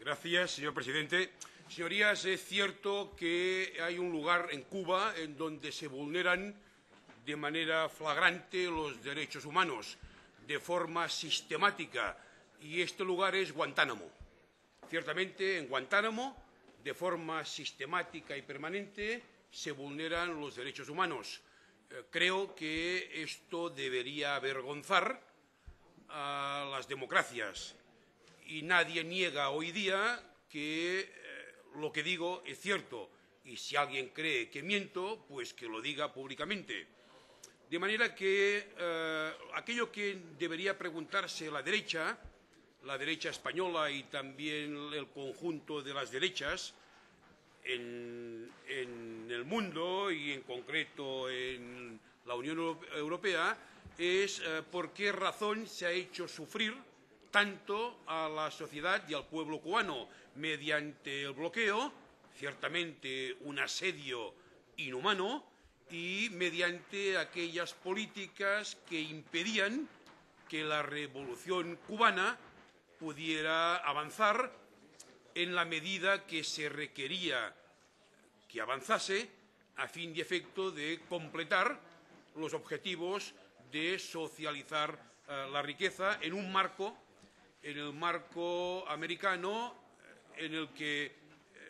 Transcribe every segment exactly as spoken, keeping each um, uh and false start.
Gracias, señor presidente. Señorías, es cierto que hay un lugar en Cuba en donde se vulneran de manera flagrante los derechos humanos, de forma sistemática, y este lugar es Guantánamo. Ciertamente, en Guantánamo, de forma sistemática y permanente, se vulneran los derechos humanos. Eh, creo que esto debería avergonzar a las democracias. Y nadie niega hoy día que eh, lo que digo es cierto. Y si alguien cree que miento, pues que lo diga públicamente. De manera que eh, aquello que debería preguntarse la derecha, la derecha española y también el conjunto de las derechas en, en el mundo y en concreto en la Unión Europea, es eh, por qué razón se ha hecho sufrir tanto a la sociedad y al pueblo cubano mediante el bloqueo, ciertamente un asedio inhumano, y mediante aquellas políticas que impedían que la revolución cubana pudiera avanzar en la medida que se requería que avanzase a fin y efecto de completar los objetivos de socializar eh, la riqueza en un marco en el marco americano, en el que eh,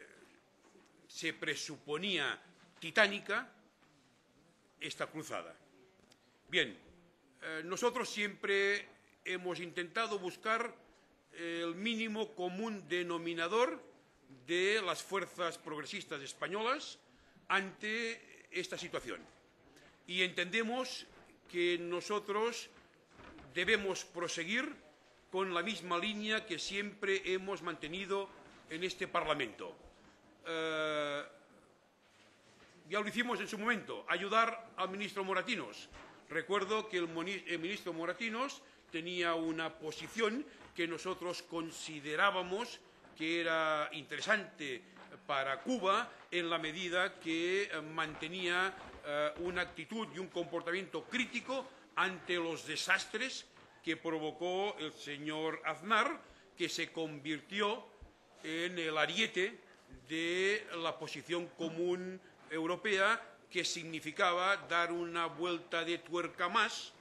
se presuponía titánica esta cruzada. Bien, eh, nosotros siempre hemos intentado buscar el mínimo común denominador de las fuerzas progresistas españolas ante esta situación. Y entendemos que nosotros debemos proseguir con la misma línea que siempre hemos mantenido en este Parlamento. Eh, ya lo hicimos en su momento, ayudar al ministro Moratinos. Recuerdo que el, el ministro Moratinos tenía una posición que nosotros considerábamos que era interesante para Cuba en la medida que eh, mantenía eh, una actitud y un comportamiento crítico ante los desastres que provocó el señor Aznar, que se convirtió en el ariete de la posición común europea, que significaba dar una vuelta de tuerca más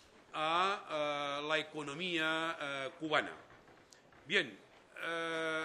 a, a la economía uh, cubana. Bien, uh,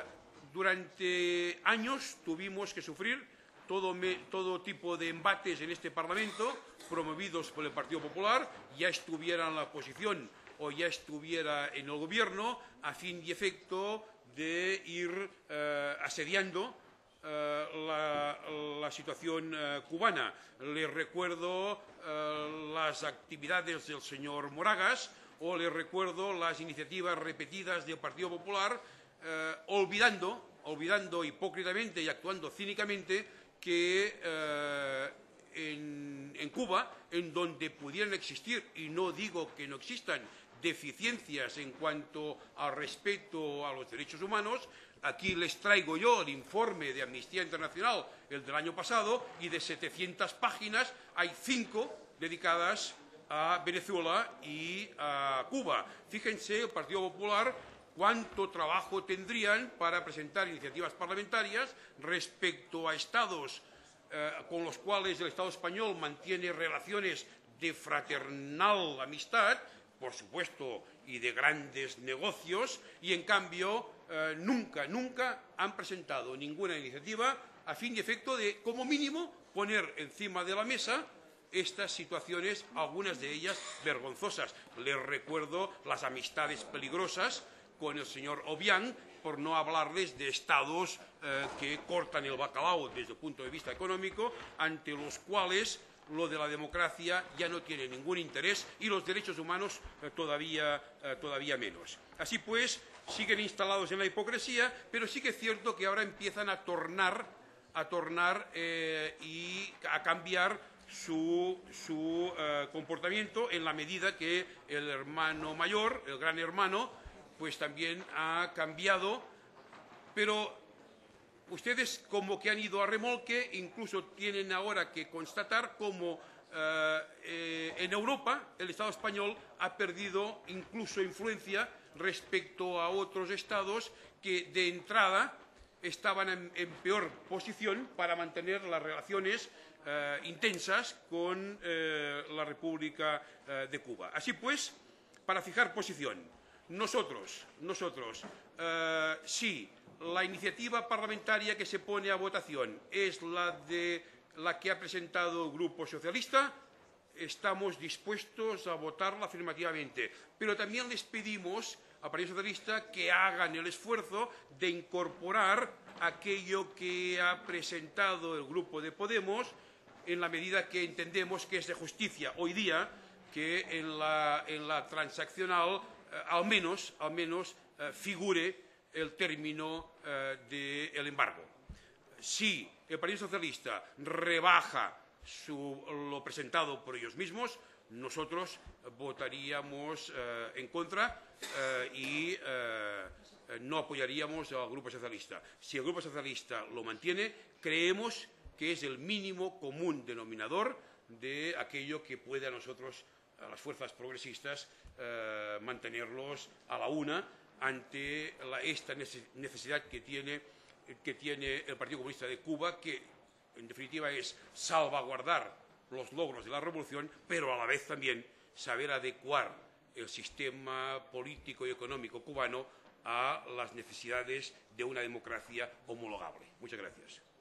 durante años tuvimos que sufrir todo, me, todo tipo de embates en este Parlamento promovidos por el Partido Popular, ya estuviera en la oposición o ya estuviera en el gobierno, a fin y efecto de ir eh, asediando eh, la, la situación eh, cubana. Les recuerdo eh, las actividades del señor Moragas o les recuerdo las iniciativas repetidas del Partido Popular, eh, olvidando, olvidando hipócritamente y actuando cínicamente que eh, en, en Cuba, en donde pudieran existir, y no digo que no existan, deficiencias en cuanto al respeto a los derechos humanos. Aquí les traigo yo el informe de Amnistía Internacional, el del año pasado, y de setecientas páginas hay cinco dedicadas a Venezuela y a Cuba. Fíjense, el Partido Popular, cuánto trabajo tendrían para presentar iniciativas parlamentarias respecto a estados eh, con los cuales el Estado español mantiene relaciones de fraternal amistad, por supuesto, y de grandes negocios, y en cambio eh, nunca, nunca han presentado ninguna iniciativa a fin y efecto de, como mínimo, poner encima de la mesa estas situaciones, algunas de ellas vergonzosas. Les recuerdo las amistades peligrosas con el señor Obiang, por no hablarles de estados eh, que cortan el bacalao desde el punto de vista económico, ante los cuales lo de la democracia ya no tiene ningún interés y los derechos humanos eh, todavía, eh, todavía menos. Así pues, siguen instalados en la hipocresía, pero sí que es cierto que ahora empiezan a tornar, a tornar eh, y a cambiar su, su eh, comportamiento en la medida que el hermano mayor, el gran hermano, pues también ha cambiado, pero ustedes como que han ido a remolque, incluso tienen ahora que constatar cómo eh, eh, en Europa el Estado español ha perdido incluso influencia respecto a otros estados que de entrada estaban en, en peor posición para mantener las relaciones eh, intensas con eh, la República eh, de Cuba. Así pues, para fijar posición, nosotros, nosotros, eh, si la iniciativa parlamentaria que se pone a votación es la de la que ha presentado el Grupo Socialista, estamos dispuestos a votarla afirmativamente. Pero también les pedimos al Partido Socialista que hagan el esfuerzo de incorporar aquello que ha presentado el Grupo de Podemos en la medida que entendemos que es de justicia hoy día que en la, en la transaccional eh, al menos, al menos eh, figure el término eh, del embargo. Si el Partido Socialista rebaja su, lo presentado por ellos mismos, nosotros votaríamos eh, en contra eh, y eh, no apoyaríamos al Grupo Socialista. Si el Grupo Socialista lo mantiene, creemos que es el mínimo común denominador de aquello que puede a nosotros, a las fuerzas progresistas, eh, mantenerlos a la una ante la, esta necesidad que tiene, que tiene el Partido Comunista de Cuba, que en definitiva es salvaguardar los logros de la revolución, pero a la vez también saber adecuar el sistema político y económico cubano a las necesidades de una democracia homologable. Muchas gracias.